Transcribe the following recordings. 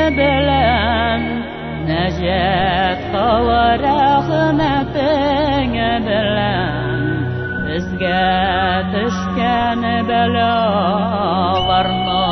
bilen Necet kılar rahmetine bilen Bizge düşken belalarına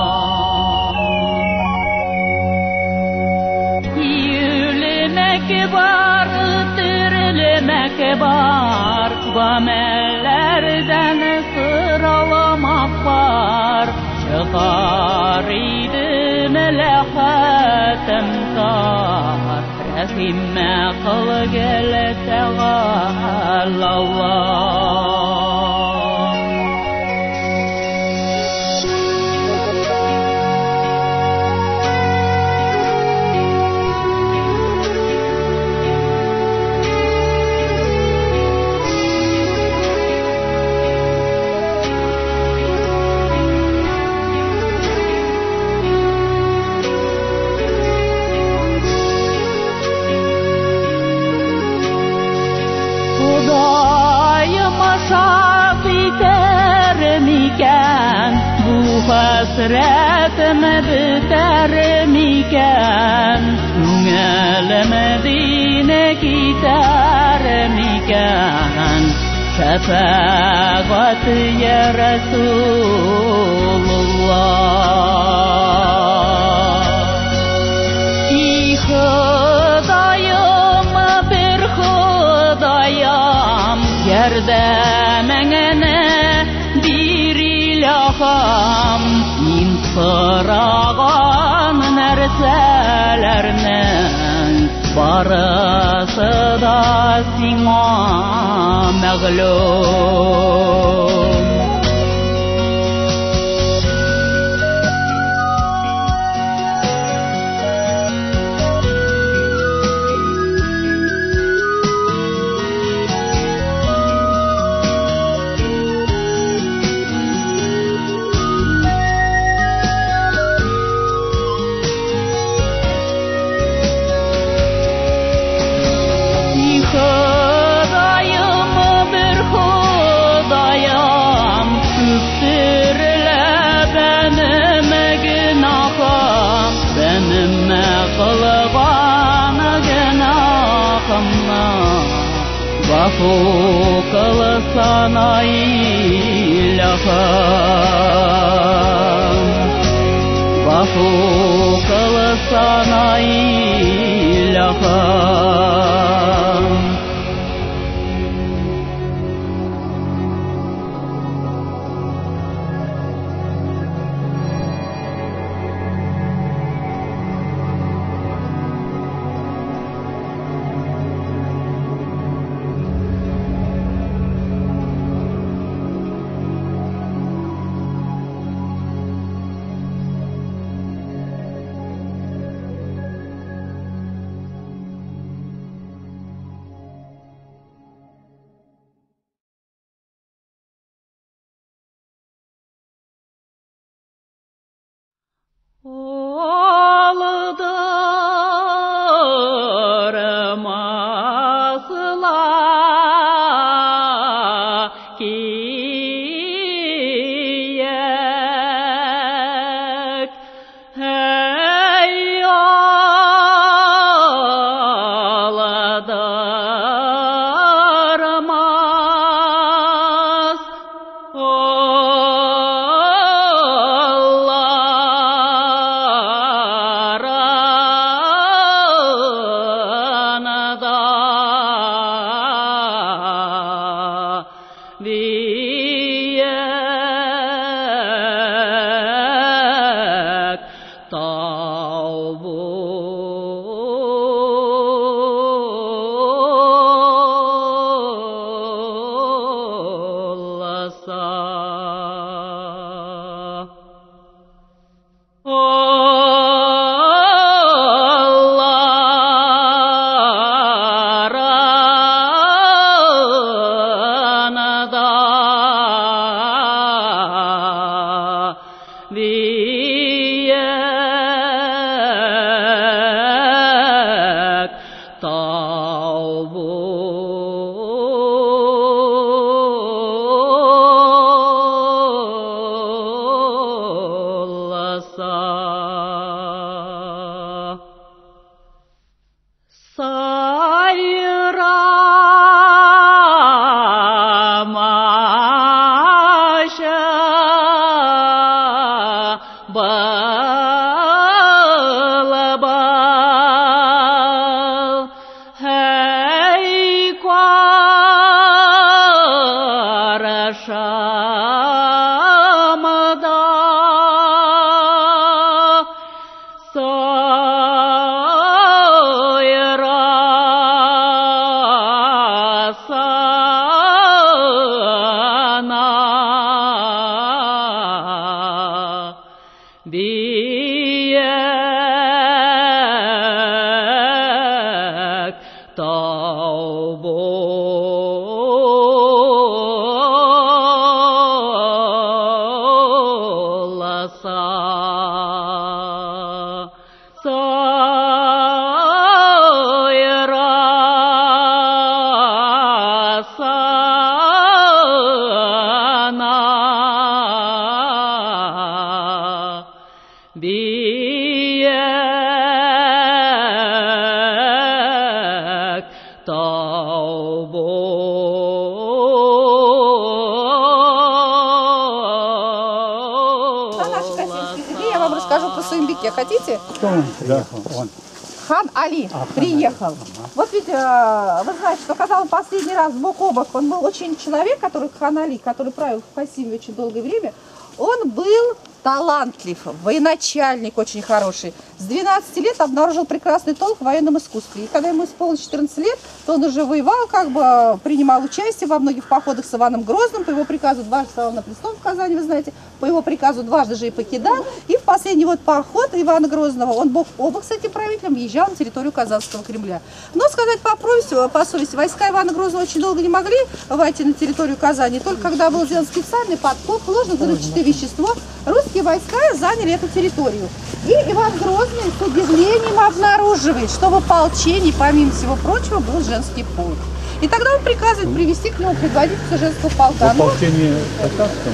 Yürümek var, dirlemek var Gamellerden sıralamak var Çıkar idi melehatem kar Rahime kıl gel tegallallah Bu hasretim biter miken Gönlüm Medine gider miken Şefaat ya Resulullah Hudayım bir hudayım Yerde mengene ilaham min sırağan nerselerinin barısı da sina mağlum Vafuk sana ilahım Vafuk sana ilahım Хотите? Кто он приехал? Да, он. Хан Али приехал. Вот ведь вы знаете, что когда он последний раз бок о бок, он был очень человек, который Хан Али, который правил в Касиме очень долгое время, он был талантлив, военачальник очень хороший. С 12 лет обнаружил прекрасный толк в военном искусстве. И когда ему исполнилось 14 лет, то он уже воевал, как бы принимал участие во многих походах с Иваном Грозным. По его приказу дважды встал на престол в Казани, вы знаете. По его приказу дважды же и покидал. И в последний вот поход Ивана Грозного, он бок о бок с этим правителем въезжал на территорию Казанского Кремля. Но сказать по совести, войска Ивана Грозного очень долго не могли войти на территорию Казани. Только когда был сделан специальный подкоп, ложно-взрывчатое вещество, русские войска заняли эту территорию. И Иван Грозный с удивлением обнаруживает, что в ополчении, помимо всего прочего, был женский полк. И тогда он приказывает привести к нему предводительца женского полка. В ополчении Казанском?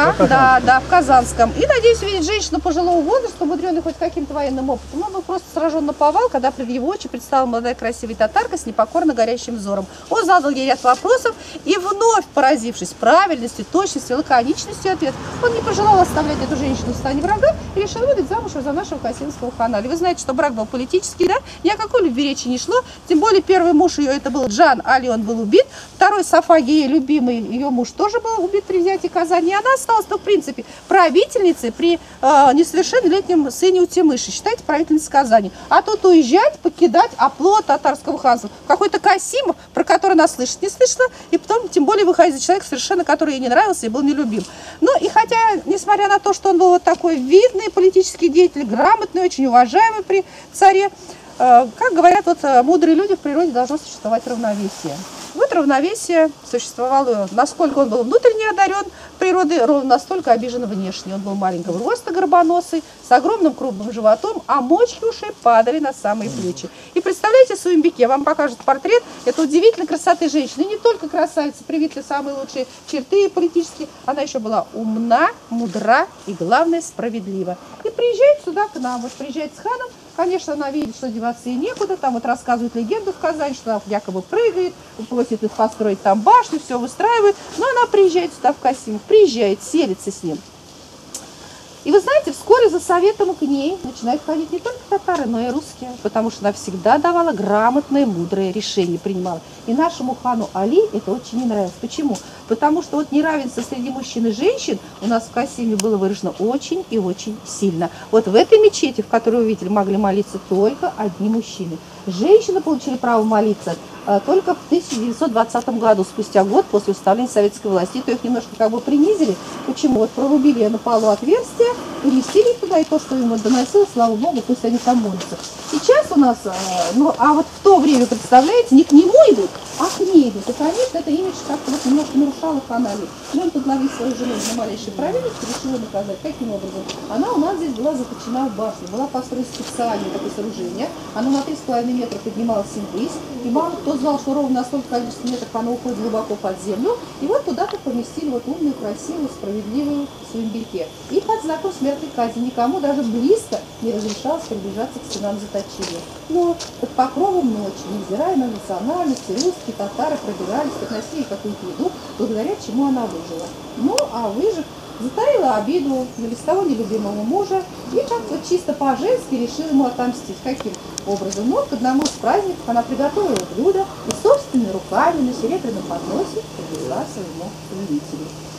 Да, в Казанском. И, надеюсь, увидеть женщину пожилого возраста, умудренную хоть каким-то военным опытом. Он был просто сражен наповал, когда пред его очи предстала молодая красивая татарка с непокорно горящим взором. Он задал ей ряд вопросов и, вновь поразившись правильностью, точностью, лаконичностью ответа, он не пожелал оставлять эту женщину в стане врага и решил выдать замуж за нашего касимского хана Али. Вы знаете, что брак был политический, да? Ни о какой любви речи не шло. Тем более первый муж ее, это был Джан Али, он был убит. Второй Сафаги, ее любимый, ее муж, тоже был убит при взятии Казани. И она осталась, в принципе, правительницей при несовершеннолетнем сыне Утимыши. Считайте, правительницей Казани. А тут уезжать, покидать оплот татарского ханства. Какой-то Касимов, про который она слышать не слышала, и потом, тем более, выходить за человека совершенно, который ей не нравился и был нелюбим. Ну, и хотя, несмотря на то, что он был вот такой видный политический деятель, грамотный, очень уважаемый при царе, как говорят, вот мудрые люди, в природе должно существовать равновесие. Вот равновесие существовало, насколько он был внутренне одарен природой, ровно настолько обижен внешне. Он был маленького роста, горбоносый, с огромным круглым животом, а мочки ушей падали на самые плечи. И представляете, Суембике вам покажут портрет, это удивительной красоты женщины. И не только красавица, привиты самые лучшие черты политические, она еще была умна, мудра и, главное, справедлива. И приезжает сюда к нам, вот приезжает с ханом. Конечно, она видит, что деваться ей некуда, там вот рассказывают легенду в Казани, что она якобы прыгает, просит их построить там башню, все выстраивает, но она приезжает сюда в Касимов, приезжает, селится с ним. И вы знаете, вскоре за советом к ней начинают ходить не только татары, но и русские, потому что она всегда давала грамотные, мудрые решения, принимала. И нашему хану Али это очень не нравилось. Почему? Потому что вот неравенство среди мужчин и женщин у нас в Касиме было выражено очень и очень сильно. Вот в этой мечети, в которой вы видели, могли молиться только одни мужчины. Женщины получили право молиться только в 1920 году, спустя год после установления советской власти. То их немножко как бы принизили. Почему? Вот прорубили на полу отверстие, уместили туда, и то, что им доносило, слава богу, пусть они там молятся. Сейчас у нас, ну, а вот в то время, представляете, не к нему идут, а к ней идут. И, конечно, это имидж как-то вот немножко нарушало Хан Али. Но он подловил свою жену на малейшей провинности, решил наказать. Каким образом? Она у нас здесь была заточена в башню, была построена специальное такое сооружение. Она на 3,5 метра поднималась ввысь, и мало кто знал, что ровно на столько количества метров она уходит глубоко под землю. И вот туда-то поместили вот умную, красивую, справедливую Суембике. И под знаком смертной казни никому даже близко не разрешалось приближаться к стенам заточения. Но под покровом ночи, невзирая на национальность, русские, татары пробирались, подносили какую-то еду, благодаря чему она выжила. Ну, а выжив, затаила обиду на без того нелюбимого мужа и как-то чисто по-женски решила ему отомстить. Каким образом? Ну, к одному из праздников она приготовила блюдо и собственными руками на серебряном подносе привезла своему повелителю.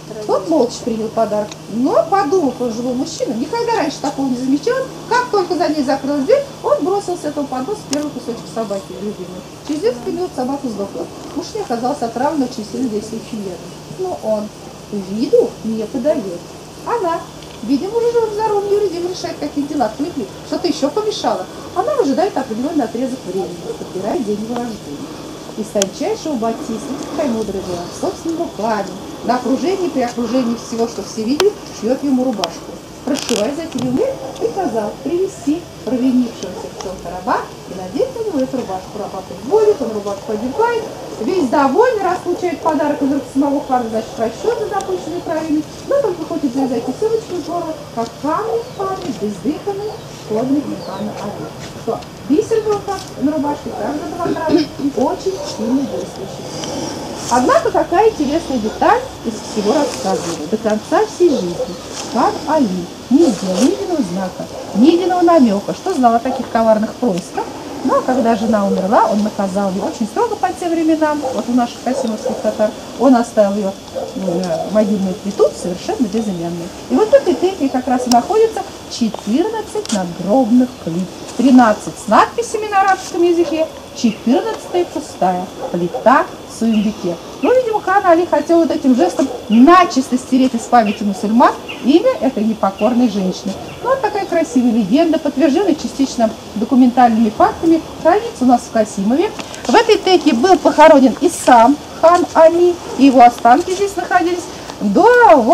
Тот молча принял подарок, но подумал пожилой мужчина, никогда раньше такого не замечал. Как только за ней закрылась дверь, он бросил с этого подноса первый кусочек собаки любимой. Через несколько минут собака сдохла. Муж не оказался отравлен очень сильно действующим ядом. Но он виду не подает. Она, видимо, уже живым здоровым юридом решает, какие дела отвлекли. Что-то еще помешало. Она выжидает определенный отрезок времени, подбирает день его рождения. Из тончайшего батиста, такая мудрая была, собственными руками, на окружении, при окружении всего, что все видели, шьет ему рубашку. Расшивая затем умеет, приказал привести провинившегося в чем-то раба и надеть на него эту рубашку. Раба подводит, он рубашку одевает, весь довольный, раз получает подарок из рук самого хана, значит, расчет за допущенные правильно, но только хочет завязать и ссылочку здорово, как камни в память, бездыханный, ходный хана Али. Что бисер был так на рубашке, также новокрасный и очень сильно действующий. Однако такая интересная деталь из всего рассказывала до конца всей жизни. Хан Али не сделал ни единого знака, ни единого намека, что знал о таких коварных происках. Но когда жена умерла, он наказал ее очень строго по тем временам, вот у наших касимовских татар, он оставил ее могильную плиту совершенно безымянной. И вот в этой теке как раз и находится 14 надгробных плит, 13 с надписями на арабском языке, 14 пустая плита в Суюмбике. Ну, видимо, хан Али хотел вот этим жестом начисто стереть из памяти мусульман имя этой непокорной женщины. Ну, вот такая красивая легенда, подтвержденная частично документальными фактами, хранится у нас в Касимове. В этой теке был похоронен и сам хан Али, и его останки здесь находились до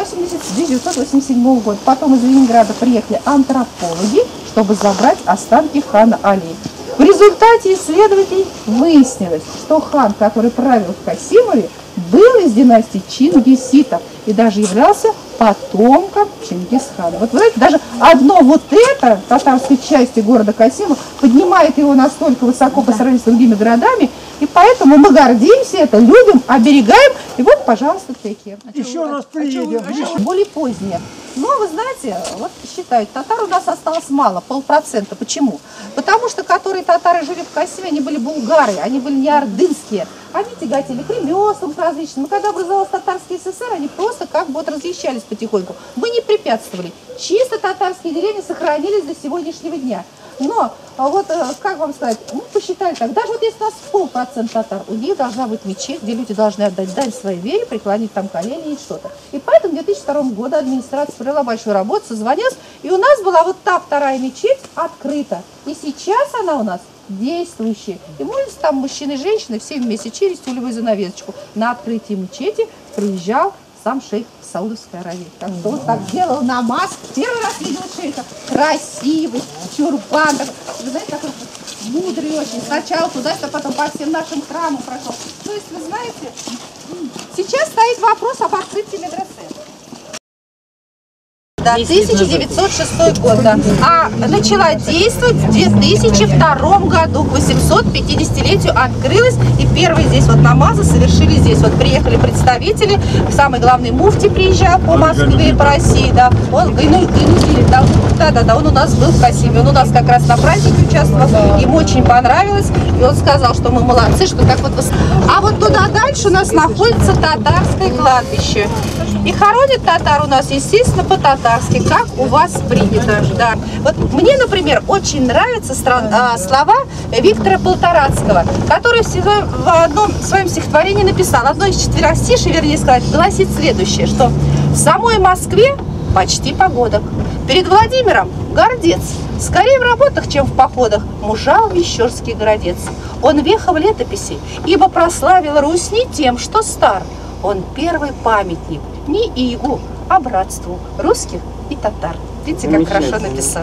1987 года. Потом из Ленинграда приехали антропологи, чтобы забрать останки хана Али. В результате исследователей выяснилось, что хан, который правил в Касимове, был из династии чингиситов и даже являлся потомком Чингисхана. Вот вы знаете, даже одно вот это, татарской части города Касимов, поднимает его настолько высоко по сравнению с другими городами, и поэтому мы гордимся это, любим, оберегаем. И вот, пожалуйста, теки. Еще раз приедем. Более поздние. Но, вы знаете, вот считают, татар у нас осталось мало, 0,5%. Почему? Потому что которые татары жили в Касимове, они были булгары, они были не ордынские. Они тяготели к ремеслам различным. И когда образовался татарский СССР, они просто как бы вот разъезжались потихоньку. Мы не препятствовали. Чисто татарские деревни сохранились до сегодняшнего дня. Но, вот, как вам сказать, мы посчитали так, даже вот если у нас 0,5% татар, у них должна быть мечеть, где люди должны отдать дань своей вере, преклонить там колени и что-то. И поэтому в 2002 году администрация провела большую работу, созвонилась, и у нас была вот та вторая мечеть открыта. И сейчас она у нас действующая. И молятся там мужчины и женщины, все вместе через тюлевую занавесочку. На открытии мечети приезжал сам шейх Саудовской Аравии. Так что он так делал намаз. Первый раз видел шейха. Красивый, чурбан. Вы знаете, такой мудрый очень. Сначала туда-сюда, потом по всем нашим храмам прошел. То есть, вы знаете, сейчас стоит вопрос об открытии медресе. Да, 1906 год, да. А начала действовать в 2002 году, к 850-летию открылась, и первые здесь вот намазы совершили здесь. Вот приехали представители, самый главный муфти приезжал по Москве и по России, да. Он, да, он у нас был в Касимове, он у нас как раз на празднике участвовал, ему очень понравилось, и он сказал, что мы молодцы, что как вот... А вот туда дальше у нас находится татарское кладбище. И хоронят татар у нас, естественно, по-татарски, как у вас принято. Да. Вот мне, например, очень нравятся слова Виктора Полторацкого, который в одном своем стихотворении написал, одно из четверостишей, вернее сказать, гласит следующее, что в самой Москве почти погодок, перед Владимиром гордец, скорее в работах, чем в походах, мужал Мещерский городец. Он веха в летописи, ибо прославил Русь не тем, что стар, он первый памятник не игу, а братству русских и татар. Видите, как хорошо написал.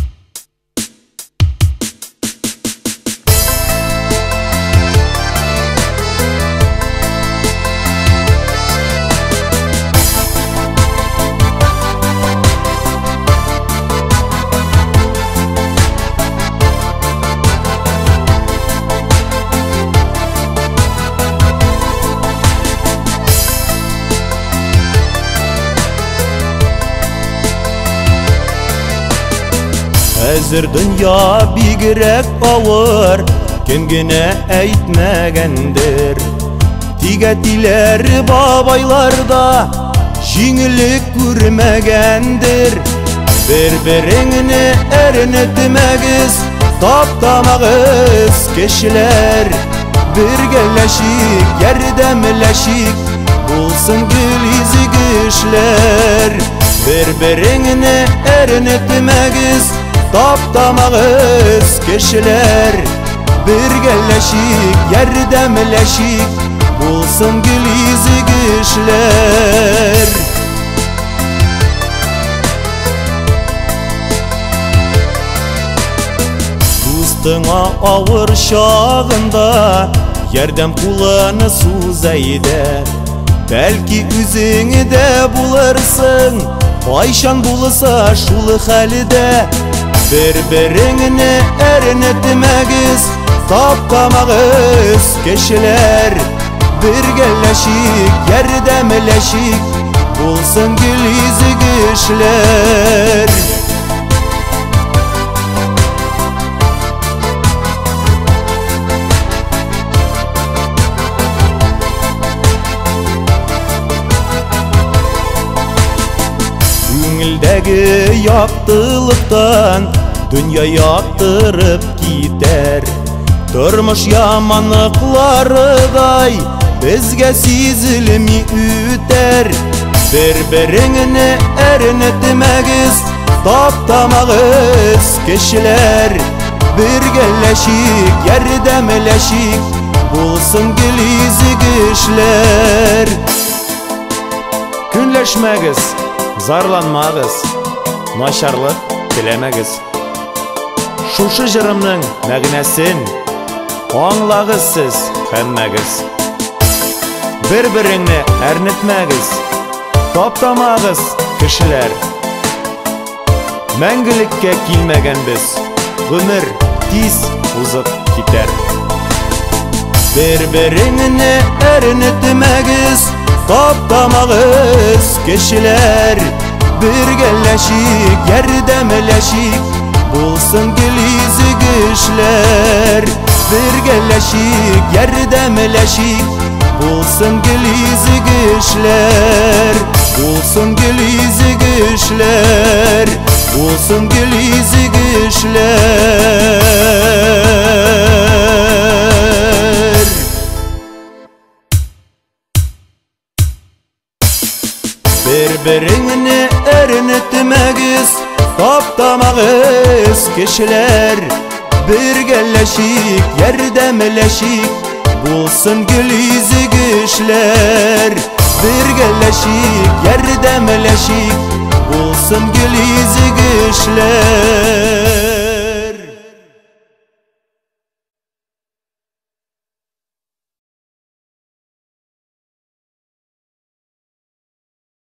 Әзір дүния бигрәк авыр, кем генә әйтмәгәндер. Тигәтиләр бабайларда жеңілік көрмегендір. Bir-birini erinetmegіз, taptamagız keşiler. Birgeleşik, yerdemleşik, bulsun gül izi güçler. Bir-birini erinetmegіз, taptamagız keşiler. Birgeleşik, yerdemleşik, bulsun gül izi güçler. Dostыңа ауыр шағында ярдәм куланы сузайды. Бәлки үзеңе дә булырсың, кайчан булса шул хәлдә. Bir-birеңне әрнетмәгез, таптамагыз кешеләр. Бергәләшик, ярдәмләшик, булсын гөл изе güçләр. Көңілдәге яктылыктан дөнья яктырып китәр. Тормыш яманлыкларыдай безгә сизелми үтәр. Bir-birеңне әрнетмәгез, таптамагыз кешеләр. Бергәләшик, ярдәмләшик, булсын гөл изе güçләр. Көнләшмәгез, зарланмагыз, начарлык теләмәгез. Шушы җырымның мәгънәсен аңлагыз сез һәммәгез. Bir-birеңне әрнетмәгез, таптамагыз кешеләр. Мәңгелеккә килмәгәнбез, гомер тиз узып китәр. Bir-birеңне әрнетмәгез, таптамагыз кешеләр. Бергәләшик, ярдәмләшик, булсын гөл изе güçләр. Бергәләшик, ярдәмләшик, булсын гөл изе güçләр. Булсын гөл изе güçләр, булсын гөл изе güçләр. Bir-birіңне әрнетмәгез, таптамагыз кешеләр. Бергәләшик, ярдәмләшик, булсын гөл изе güçләр. Бергәләшик, ярдәмләшик, булсын гөл изе güçләр.